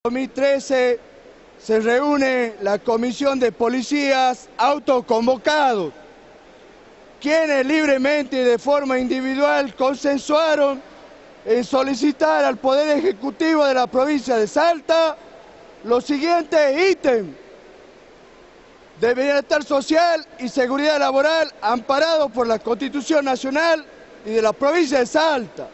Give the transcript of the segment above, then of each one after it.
2013 se reúne la Comisión de Policías autoconvocados, quienes libremente y de forma individual consensuaron en solicitar al Poder Ejecutivo de la provincia de Salta los siguientes ítems de bienestar social y seguridad laboral amparados por la Constitución Nacional y de la provincia de Salta.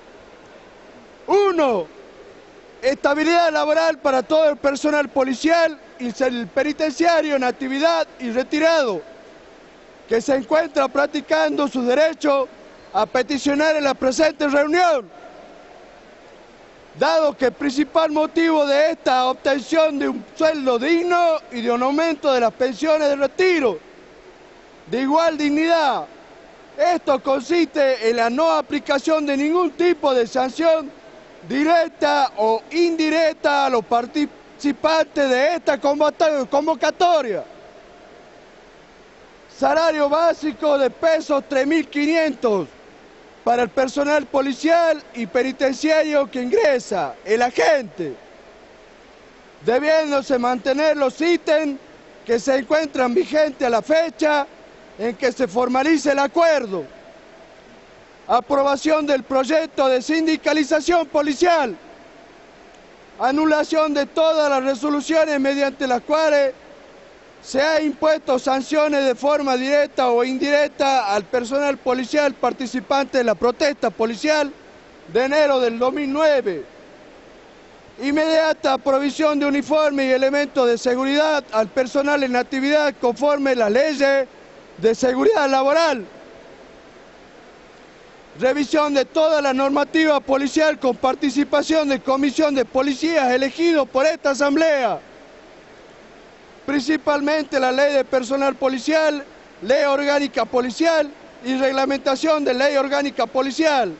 1. Estabilidad laboral para todo el personal policial y el penitenciario en actividad y retirado, que se encuentra practicando su derecho a peticionar en la presente reunión, dado que el principal motivo de esta obtención de un sueldo digno y de un aumento de las pensiones de retiro de igual dignidad. Esto consiste en la no aplicación de ningún tipo de sanción directa o indirecta a los participantes de esta convocatoria. Salario básico de pesos 3.500 para el personal policial y penitenciario que ingresa, el agente, debiéndose mantener los ítems que se encuentran vigentes a la fecha en que se formalice el acuerdo. Aprobación del proyecto de sindicalización policial. Anulación de todas las resoluciones mediante las cuales se ha impuesto sanciones de forma directa o indirecta al personal policial participante de la protesta policial de enero del 2009. Inmediata provisión de uniforme y elementos de seguridad al personal en actividad conforme a las leyes de seguridad laboral. Revisión de toda la normativa policial con participación de comisión de policías elegidos por esta asamblea. Principalmente la ley de personal policial, ley orgánica policial y reglamentación de ley orgánica policial.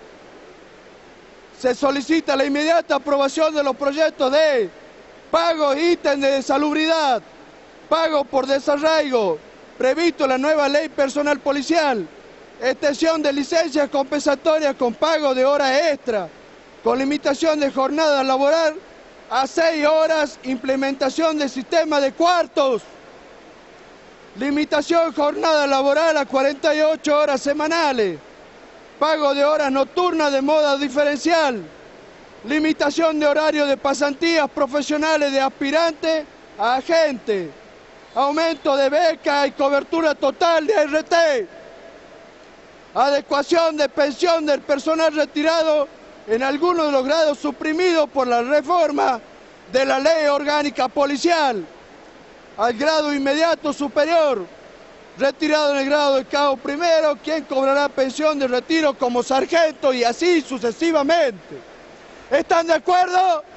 Se solicita la inmediata aprobación de los proyectos de pago e ítem de salubridad, pago por desarraigo, previsto en la nueva ley personal policial, extensión de licencias compensatorias con pago de horas extra, con limitación de jornada laboral a 6 horas, implementación del sistema de cuartos, limitación jornada laboral a 48 horas semanales, pago de horas nocturnas de modo diferencial, limitación de horario de pasantías profesionales de aspirante a agente, aumento de beca y cobertura total de ART, adecuación de pensión del personal retirado en algunos de los grados suprimidos por la reforma de la ley orgánica policial, al grado inmediato superior, retirado en el grado de cabo primero, quien cobrará pensión de retiro como sargento y así sucesivamente. ¿Están de acuerdo?